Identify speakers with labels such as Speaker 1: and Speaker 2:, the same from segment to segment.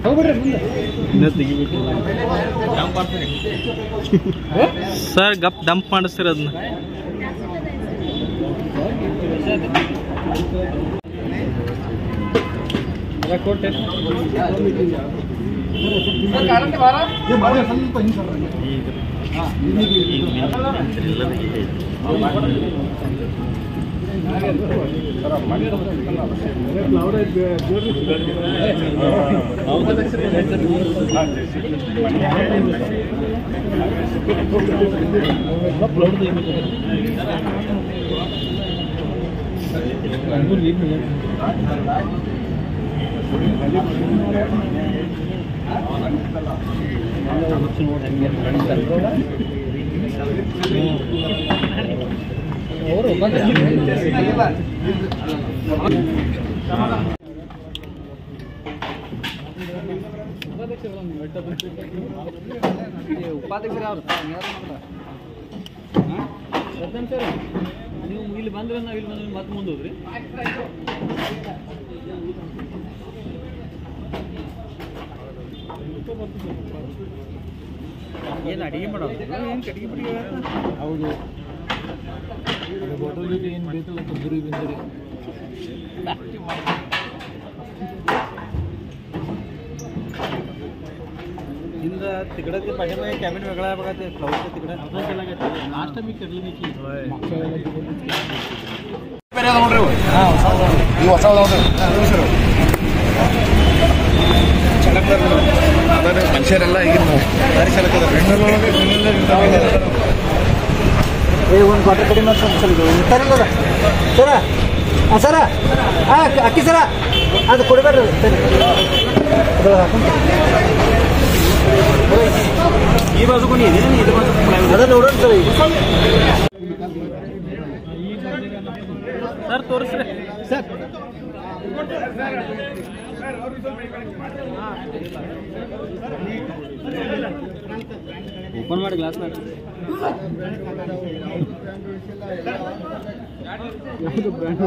Speaker 1: Sir गप dump ಮಾಡಿಸ್ತೀರ ಅದನ್ನ ಕೋಟೆ ಕಾರಂತ ಬಾರ ये ಬಾರೆ ಸ್ವಲ್ಪ ಹಿಂಗೆ ಸರ್ ಉಪಾಧ್ಯಕ್ಷರು ಅವರು ಸರ್ ನೀವು ಇಲ್ಲಿ ಬಂದ್ರೆ ನಾವು ಇಲ್ಲಿ ಬಂದ್ರೆ ಮತ್ತೆ ಮುಂದೆ ಹೋದ್ರಿ ಏನು ಅಡಿಗೆ ಮಾಡೋದು ಏನು ಕಡಿಗೆ ಬಿಡಿ ಹೌದು ಹೋಟೆಲ್ಗೆ ಏನು ಬೇಕಲ್ಲ ಕೊಬ್ಬರಿ ಬಿಂದರಿ इंदा तिकडे ते पाठीमागे कॅबिन वेगळा आहे बघा ते फ्लावरचं तिकडे आपण केला का लास्ट मी करली नाही की ಮನುಷ್ಯರೆಲ್ಲ ಈಗ ದಾರಿ ಒಂದು ಬಾಟಲ್ ಕಡಿಮೆ ಸರ ಸರ ಅಕ್ಕಿ ಸರ ಅದು ಕೊಡಬೇಡ್ರಿ ಈ ಬಾಜು ಕೊನಿ ಇದೆ ಇದು ಬಾಜು ಅದ ನೋಡೋಣ ಸರ್ ತೋರಿಸ್ರಿ ಸರ್ ಓಪನ್ ಮಾಡಿ ಗ್ಲಾಸ್ ಯಾವುದು ಬ್ರ್ಯಾಂಡ್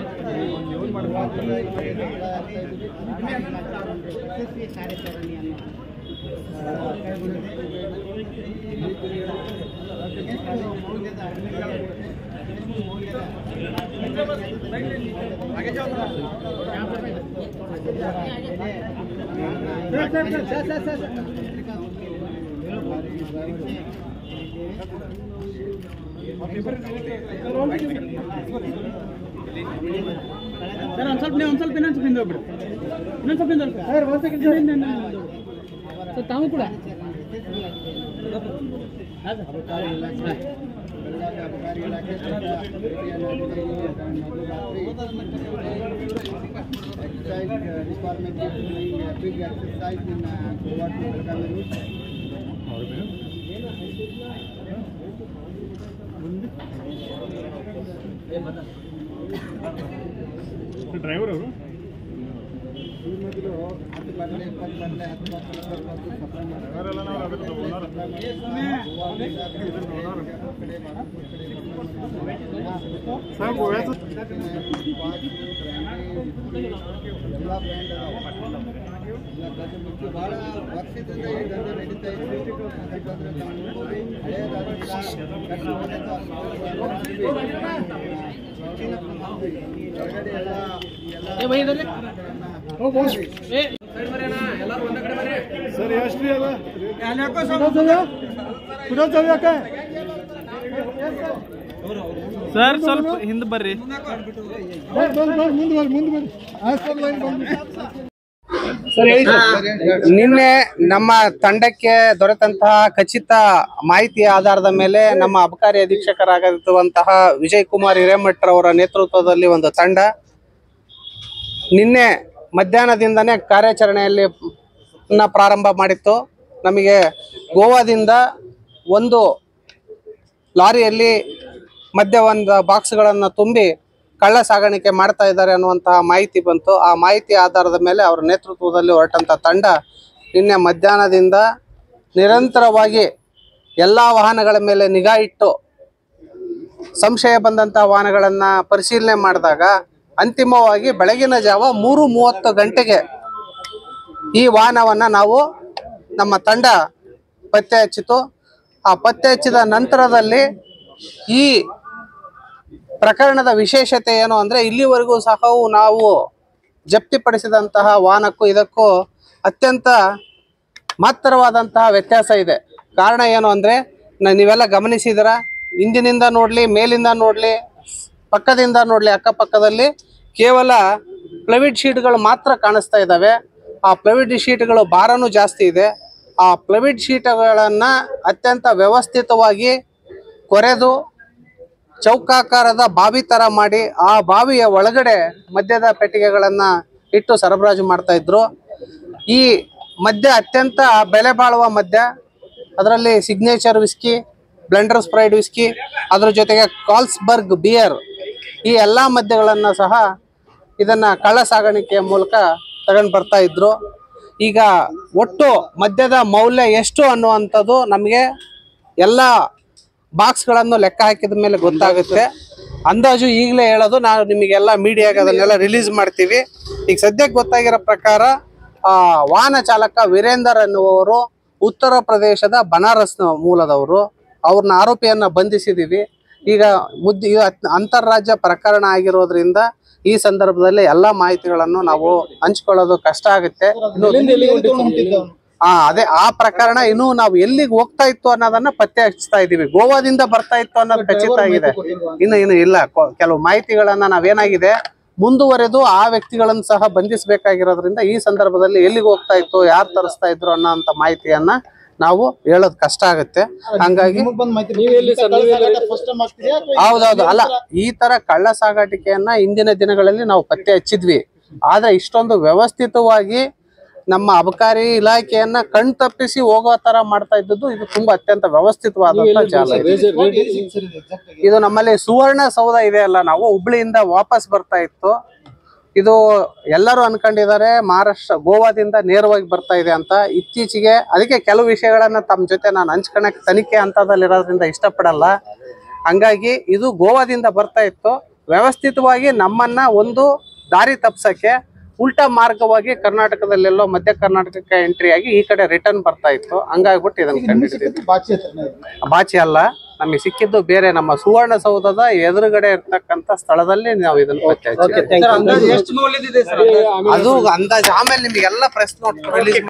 Speaker 1: ಸರ್ ಒಂದು ಸ್ವಲ್ಪ ಇನ್ನೊಂದು ಸ್ವಲ್ಪ ಹಿಂದೆ ಸರ್ ತಾವು ಕೂಡ ಡ್ರೈವರ್ ಅವರು ಬಹಳ ವರ್ಷದಿಂದ ಈ ದಂಧೆ ನಡೀತಾ ಸರ್ ಎಷ್ಟು ಸರ್ ಸ್ವಲ್ಪ ಹಿಂದೆ ಬರ್ರಿ
Speaker 2: ನಿನ್ನೆ ನಮ್ಮ ತಂಡಕ್ಕೆ ದೊರೆತಂತಹ ಖಚಿತ ಮಾಹಿತಿಯ ಆಧಾರದ ಮೇಲೆ ನಮ್ಮ ಅಬಕಾರಿ ಅಧೀಕ್ಷಕರಾಗಿರುವಂತಹ ವಿಜಯ್ ಕುಮಾರ್ ಹಿರೇಮಠ್ ಅವರ ನೇತೃತ್ವದಲ್ಲಿ ಒಂದು ತಂಡ ನಿನ್ನೆ ಮಧ್ಯಾಹ್ನದಿಂದನೇ ಕಾರ್ಯಾಚರಣೆಯಲ್ಲಿ ಪ್ರಾರಂಭ ಮಾಡಿತ್ತು. ನಮಗೆ ಗೋವಾದಿಂದ ಒಂದು ಲಾರಿಯಲ್ಲಿ ಮದ್ಯವಂತ ಬಾಕ್ಸ್ಗಳನ್ನು ತುಂಬಿ ಕಳ್ಳ ಸಾಗಾಣಿಕೆ ಮಾಡ್ತಾ ಇದ್ದಾರೆ ಅನ್ನುವಂತಹ ಮಾಹಿತಿ ಬಂತು. ಆ ಮಾಹಿತಿ ಆಧಾರದ ಮೇಲೆ ಅವರ ನೇತೃತ್ವದಲ್ಲಿ ಹೊರಟಂತ ತಂಡ ನಿನ್ನೆ ಮಧ್ಯಾಹ್ನದಿಂದ ನಿರಂತರವಾಗಿ ಎಲ್ಲ ವಾಹನಗಳ ಮೇಲೆ ನಿಗಾ ಇಟ್ಟು ಸಂಶಯ ಬಂದಂತಹ ವಾಹನಗಳನ್ನು ಪರಿಶೀಲನೆ ಮಾಡಿದಾಗ ಅಂತಿಮವಾಗಿ ಬೆಳಗಿನ ಜಾವ 3:30 ಗಂಟೆಗೆ ಈ ವಾಹನವನ್ನ ನಾವು ನಮ್ಮ ತಂಡ ಪತ್ತೆ ಹಚ್ಚಿತು. ಆ ಪತ್ತೆ ಹಚ್ಚಿದ ನಂತರದಲ್ಲಿ ಈ ಪ್ರಕರಣದ ವಿಶೇಷತೆ ಏನು ಅಂದ್ರೆ, ಇಲ್ಲಿವರೆಗೂ ಸಹ ನಾವು ಜಪ್ತಿಪಡಿಸಿದಂತಹ ವಾಹನಕ್ಕೂ ಇದಕ್ಕೂ ಅತ್ಯಂತ ಮಹತ್ತರವಾದಂತಹ ವ್ಯತ್ಯಾಸ ಇದೆ. ಕಾರಣ ಏನು ಅಂದ್ರೆ, ನೀವೆಲ್ಲ ಗಮನಿಸಿದ್ರ, ಹಿಂದಿನಿಂದ ನೋಡ್ಲಿ, ಮೇಲಿಂದ ನೋಡ್ಲಿ, ಪಕ್ಕದಿಂದ ನೋಡ್ಲಿ, ಅಕ್ಕಪಕ್ಕದಲ್ಲಿ ಕೇವಲ ಪ್ಲೈವುಡ್ ಶೀಟ್ಗಳು ಮಾತ್ರ ಕಾಣಿಸ್ತಾ ಇದ್ದಾವೆ. ಆ ಪ್ಲೈವುಡ್ ಶೀಟ್ಗಳು ಭಾರನೂ ಜಾಸ್ತಿ ಇದೆ. ಆ ಪ್ಲೈವುಡ್ ಶೀಟ್ಗಳನ್ನು ಅತ್ಯಂತ ವ್ಯವಸ್ಥಿತವಾಗಿ ಕೊರೆದು ಚೌಕಾಕಾರದ ಬಾವಿ ತರ ಮಾಡಿ ಆ ಬಾವಿಯ ಒಳಗಡೆ ಮದ್ಯದ ಪೆಟ್ಟಿಗೆಗಳನ್ನು ಇಟ್ಟು ಸರಬರಾಜು ಮಾಡ್ತಾ ಇದ್ರು. ಈ ಮದ್ಯ ಅತ್ಯಂತ ಬೆಲೆ ಬಾಳುವ ಮದ್ಯ. ಅದರಲ್ಲಿ signature whisky, blenders pride whisky, ಅದ್ರ ಜೊತೆಗೆ ಕಾಲ್ಸ್ಬರ್ಗ್ ಬಿಯರ್, ಈ ಎಲ್ಲ ಮದ್ಯಗಳನ್ನು ಸಹ ಇದನ್ನ ಕಳ್ಳ ಸಾಗಾಣಿಕೆಯ ಮೂಲಕ ತಗೊಂಡು ಬರ್ತಾ ಇದ್ರು. ಈಗ ಒಟ್ಟು ಮದ್ಯದ ಮೌಲ್ಯ ಎಷ್ಟು ಅನ್ನುವಂಥದ್ದು ನಮಗೆ ಎಲ್ಲ ಬಾಕ್ಸ್ಗಳನ್ನು ಲೆಕ್ಕ ಹಾಕಿದ ಮೇಲೆ ಗೊತ್ತಾಗುತ್ತೆ. ಅಂದಾಜು ಈಗಲೇ ಹೇಳೋದು, ನಾವು ನಿಮಗೆಲ್ಲ ಮೀಡಿಯಾಗೆ ಅದನ್ನೆಲ್ಲ ರಿಲೀಸ್ ಮಾಡ್ತೀವಿ. ಈಗ ಸದ್ಯಕ್ಕೆ ಗೊತ್ತಾಗಿರೋ ಪ್ರಕಾರ ವಾಹನ ಚಾಲಕ ವೀರೇಂದರ್ ಎನ್ನುವವರು ಉತ್ತರ ಪ್ರದೇಶದ ಬನಾರಸ್ ಮೂಲದವರು. ಅವ್ರನ್ನ ಆರೋಪಿಯನ್ನ ಬಂಧಿಸಿದೀವಿ. ಈಗ ಇದು ಅಂತಾರಾಜ್ಯ ಪ್ರಕರಣ ಆಗಿರೋದ್ರಿಂದ ಈ ಸಂದರ್ಭದಲ್ಲಿ ಎಲ್ಲಾ ಮಾಹಿತಿಗಳನ್ನು ನಾವು ಹಂಚ್ಕೊಳ್ಳೋದು ಕಷ್ಟ ಆಗುತ್ತೆ. ಅದೇ ಆ ಪ್ರಕರಣ ಇನ್ನು ನಾವು ಎಲ್ಲಿಗೆ ಹೋಗ್ತಾ ಇತ್ತು ಅನ್ನೋದನ್ನ ಪತ್ತೆ ಹಚ್ತಾ ಇದೀವಿ. ಗೋವಾದಿಂದ ಬರ್ತಾ ಇತ್ತು ಅನ್ನೋದು ಖಚಿತ ಆಗಿದೆ. ಇನ್ನು ಇಲ್ಲ, ಕೆಲವು ಮಾಹಿತಿಗಳನ್ನ ನಾವೇನಾಗಿದೆ ಮುಂದುವರೆದು ಆ ವ್ಯಕ್ತಿಗಳನ್ನು ಸಹ ಬಂಧಿಸಬೇಕಾಗಿರೋದ್ರಿಂದ ಈ ಸಂದರ್ಭದಲ್ಲಿ ಎಲ್ಲಿಗೆ ಹೋಗ್ತಾ ಇತ್ತು, ಯಾರು ತರಿಸ್ತಾ ಇದ್ರು ಅನ್ನೋಂಥ ಮಾಹಿತಿಯನ್ನ ನಾವು ಹೇಳೋದು ಕಷ್ಟ ಆಗುತ್ತೆ. ಹಂಗಾಗಿ ಹೌದೌದು, ಅಲ್ಲ, ಈ ತರ ಕಳ್ಳ ಸಾಗಾಟಿಕೆಯನ್ನ ಇಂದಿನ ದಿನಗಳಲ್ಲಿ ನಾವು ಪತ್ತೆ ಹಚ್ಚಿದ್ವಿ. ಆದ್ರೆ ಇಷ್ಟೊಂದು ವ್ಯವಸ್ಥಿತವಾಗಿ ನಮ್ಮ ಅಬಕಾರಿ ಇಲಾಖೆಯನ್ನ ಕಣ್ತಪ್ಪಿಸಿ ಹೋಗೋ ತರ ಮಾಡ್ತಾ ಇದ್ದದ್ದು ಇದು ತುಂಬಾ ಅತ್ಯಂತ ವ್ಯವಸ್ಥಿತವಾದಂತ ಜಾಲ. ಇದು ನಮ್ಮಲ್ಲಿ ಸುವರ್ಣಸೌಧ ಇದೆ ಅಲ್ಲ, ನಾವು ಹುಬ್ಳಿಯಿಂದ ವಾಪಸ್ ಬರ್ತಾ ಇತ್ತು. ಇದು ಎಲ್ಲರೂ ಅನ್ಕೊಂಡಿದ್ದಾರೆ ಮಹಾರಾಷ್ಟ್ರ ಗೋವಾದಿಂದ ನೇರವಾಗಿ ಬರ್ತಾ ಇದೆ ಅಂತ. ಇತ್ತೀಚೆಗೆ ಅದಕ್ಕೆ ಕೆಲವು ವಿಷಯಗಳನ್ನ ತಮ್ಮ ಜೊತೆ ನಾನು ಹಂಚ್ಕೊಳಕ್ ತನಿಖೆ ಹಂತದಲ್ಲಿರೋದ್ರಿಂದ ಇಷ್ಟಪಡಲ್ಲ. ಹಂಗಾಗಿ ಇದು ಗೋವಾದಿಂದ ಬರ್ತಾ ಇತ್ತು. ವ್ಯವಸ್ಥಿತವಾಗಿ ನಮ್ಮನ್ನ ಒಂದು ದಾರಿ ತಪ್ಸಕ್ಕೆ ಉಲ್ಟಾ ಮಾರ್ಗವಾಗಿ ಕರ್ನಾಟಕದಲ್ಲೆಲ್ಲೋ ಮಧ್ಯ ಕರ್ನಾಟಕಕ್ಕೆ ಎಂಟ್ರಿ ಆಗಿ ಈ ಕಡೆ ರಿಟರ್ನ್ ಬರ್ತಾ ಇತ್ತು. ಹಂಗಾಗ್ಬಿಟ್ಟು ಇದನ್ನ ಕಂಡಿದ್ದೀವಿ. ಬಾಚಿ ಅಲ್ಲ, ನಮಗೆ ಸಿಕ್ಕಿದ್ದು ಬೇರೆ, ನಮ್ಮ ಸುವರ್ಣಸೌಧದ ಎದುರುಗಡೆ ಇರ್ತಕ್ಕಂಥ ಸ್ಥಳದಲ್ಲಿ ನಾವು ಇದನ್ನ ಪತ್ತೆ ಹಚ್ಚಿದ್ದೀವಿ. ಅದು ಅಂದಾಜು ಆಮೇಲೆ ನಿಮಗೆಲ್ಲ ಪ್ರೆಸ್ ನೋಟ್ ರಿಲೀಸ್